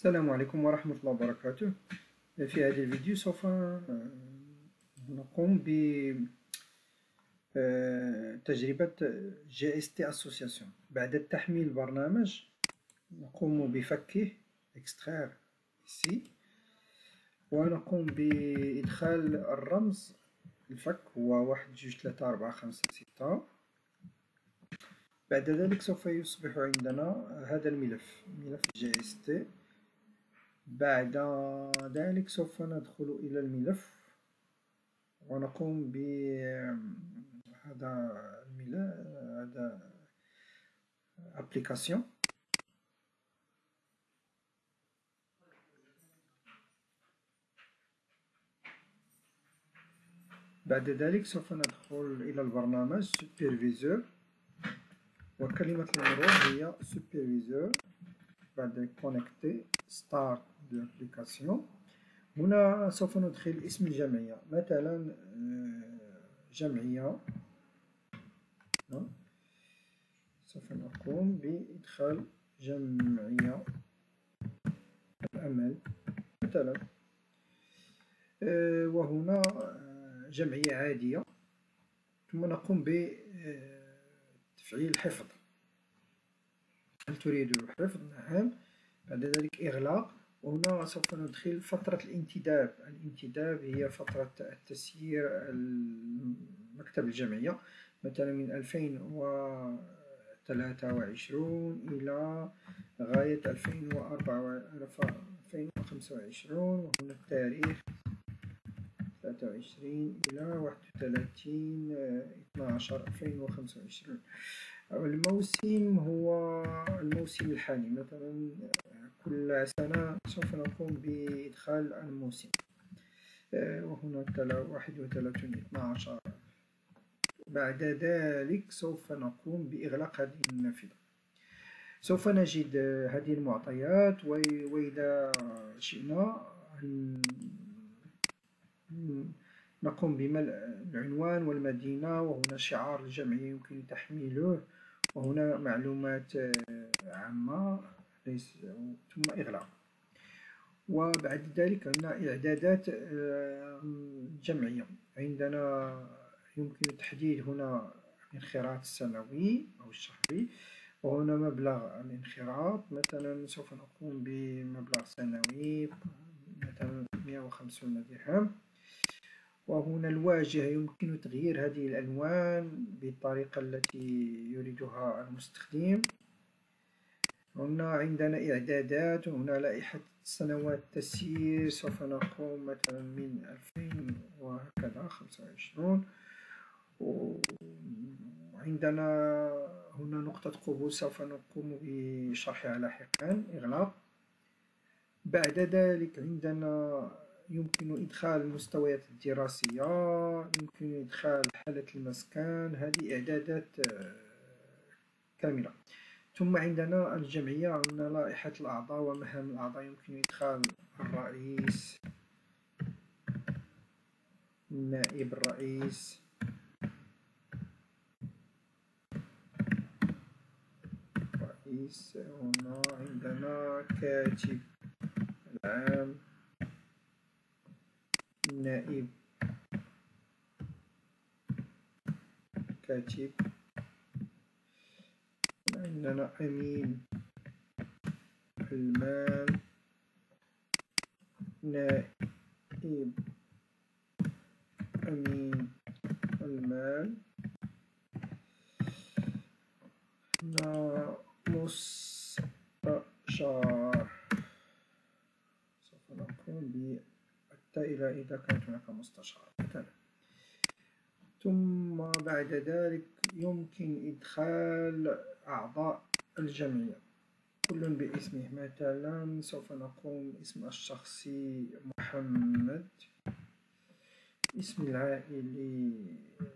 السلام عليكم ورحمة الله وبركاته. في هذا الفيديو سوف نقوم بتجربة GST Association. بعد تحميل البرنامج نقوم بفكه extraire ici، ونقوم بإدخال الرمز الفك هو 1 2 3 4 5 6. بعد ذلك سوف يصبح عندنا هذا الملف، ملف GST. بعد ذلك سوف ندخل إلى الملف ونقوم بهذا الملف، هذا application. بعد ذلك سوف ندخل إلى البرنامج supervisor، وكلمة المرور هي supervisor. بعد connecter start de l'application. هنا سوف ندخل اسم الجمعية، مثلا جمعية. سوف نقوم بإدخال جمعية الأمل مثلا، وهنا جمعية عادية. ثم نقوم بتفعيل الحفظ. هل تريد الحفظ؟ نعم. بعد ذلك إغلاق، وهنا سوف ندخل فترة الانتداب. الانتداب هي فترة التسيير مكتب الجمعية، مثلا من 2023 إلى غاية 2025. وهنا التاريخ 23 إلى 31/12/2025. الموسم هو الموسم الحالي، مثلا كل سنة سوف نقوم بإدخال الموسم، وهنا 31/12. بعد ذلك سوف نقوم بإغلاق هذه النافذة. سوف نجد هذه المعطيات، وإذا شئنا نقوم بملء العنوان والمدينة، وهنا شعار الجمعية يمكن تحميله، وهنا معلومات عامة ثم إغلاق. وبعد ذلك عندنا إعدادات الجمعية. عندنا يمكن تحديد هنا الانخراط السنوي أو الشهري، وهنا مبلغ الانخراط. مثلا سوف نقوم بمبلغ سنوي، مثلا 150 درهم. وهنا الواجهة يمكن تغيير هذه الألوان بالطريقة التي يريدها المستخدم. هنا عندنا إعدادات، وهنا لائحة سنوات التسيير. سوف نقوم مثلا من 2000 وهكذا 25. وعندنا هنا نقطة قبول سوف نقوم بشرحها لاحقا. إغلاق. بعد ذلك عندنا يمكن إدخال المستويات الدراسية، يمكن إدخال حالة المسكن. هذه إعدادات كاملة. ثم عندنا الجمعية، عندنا لائحة الأعضاء ومهام الأعضاء. يمكن إدخال الرئيس، نائب الرئيس، هنا عندنا كاتب العام، نائب كاتب. عندنا أمين المال، نائب أمين المال. مستشار، سوف نقوم بالتائلة إذا كانت هناك مستشار مثلا. ثم بعد ذلك يمكن إدخال أعضاء الجمعية كل باسمه. مثلا سوف نقوم باسم الشخصي محمد، اسم العائلي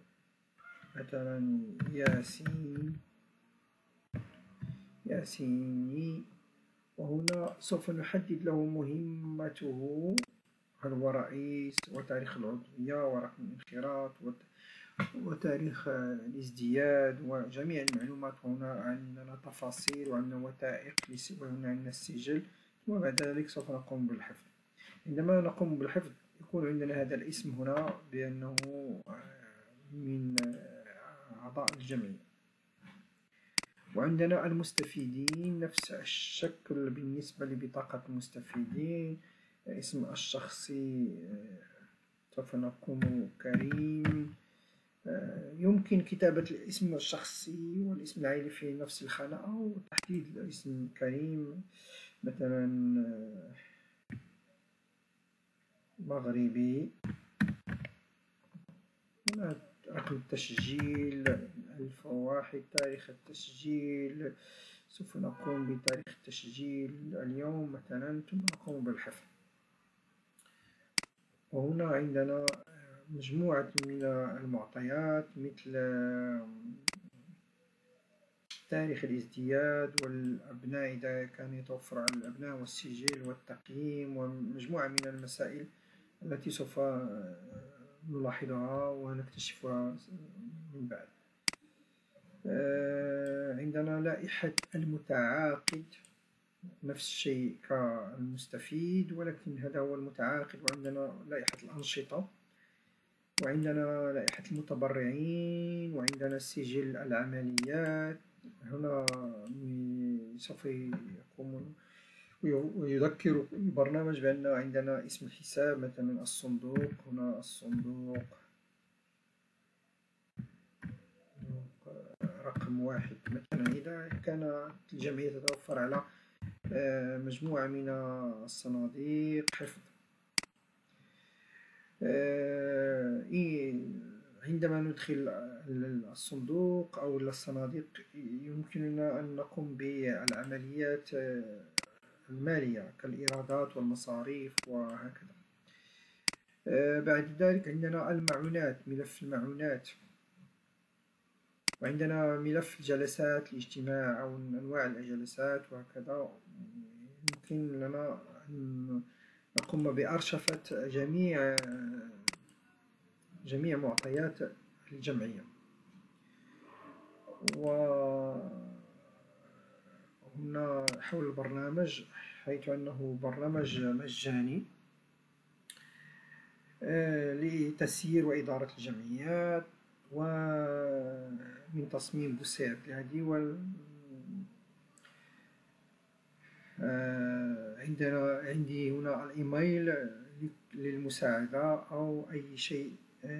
مثلا ياسيني. وهنا سوف نحدد له مهمته، هل هو رئيس، وتاريخ العضوية، ورقم الانخراط، وتاريخ الازدياد، وجميع المعلومات. هنا عندنا تفاصيل، وعندنا وثائق، وهنا عندنا السجل. وبعد ذلك سوف نقوم بالحفظ. عندما نقوم بالحفظ يكون عندنا هذا الاسم هنا بأنه من أعضاء الجمعية. وعندنا المستفيدين نفس الشكل بالنسبة لبطاقة المستفيدين. اسم الشخصي سوف نقوم كريم. يمكن كتابة الاسم الشخصي والاسم العائلي في نفس الخانة، أو تحديد الاسم كريم مثلا مغربي. هنا رقم التسجيل 1001. تاريخ التسجيل سوف نقوم بتاريخ التسجيل اليوم مثلا، ثم نقوم بالحفظ. وهنا عندنا مجموعة من المعطيات مثل تاريخ الازدياد والأبناء إذا كان يتوفر على الأبناء، والسجل والتقييم، ومجموعة من المسائل التي سوف نلاحظها ونكتشفها من بعد. عندنا لائحة المتعاقد نفس الشيء كالمستفيد، ولكن هذا هو المتعاقد. وعندنا لائحة الأنشطة، وعندنا لائحة المتبرعين، وعندنا سجل العمليات. هنا سوف يقوم ويذكر البرنامج بأن عندنا اسم الحساب مثلا الصندوق. هنا الصندوق رقم 1 مثلا. إذا كانت الجمعية تتوفر على مجموعة من الصناديق حفظ. عندما ندخل الصندوق أو الصناديق يمكننا أن نقوم بالعمليات المالية كالإيرادات والمصاريف وهكذا. بعد ذلك عندنا المعونات، ملف المعونات، وعندنا ملف الجلسات الاجتماع أو أنواع الجلسات وهكذا. يمكن لنا أن نقوم بأرشفة جميع معطيات الجمعية. وهنا حول البرنامج، حيث أنه برنامج مجاني لتسيير وإدارة الجمعيات، ومن تصميم بوسيع بلادي. عندي هنا الإيميل للمساعدة أو أي شيء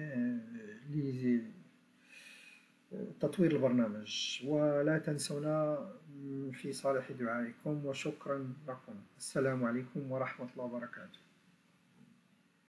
لتطوير البرنامج. ولا تنسونا في صالح دعائكم، وشكرا لكم. السلام عليكم ورحمة الله وبركاته.